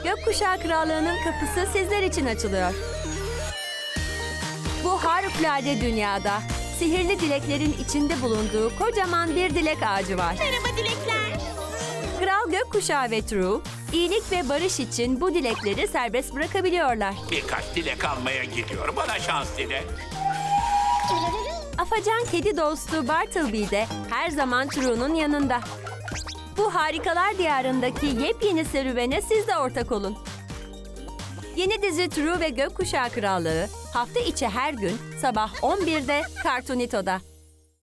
Gökkuşağı Krallığı'nın kapısı sizler için açılıyor. Bu harikulade dünyada sihirli dileklerin içinde bulunduğu kocaman bir dilek ağacı var. Merhaba dilekler. Kral Gökkuşağı ve True, iyilik ve barış için bu dilekleri serbest bırakabiliyorlar. Birkaç dilek almaya gidiyorum. Bana şans dile. Afacan kedi dostu Bartleby de her zaman True'nun yanında. Bu harikalar diyarındaki yepyeni serüvene siz de ortak olun. Yeni dizi True ve Gökkuşağı Krallığı hafta içi her gün sabah 11'de Cartoon Network'ta.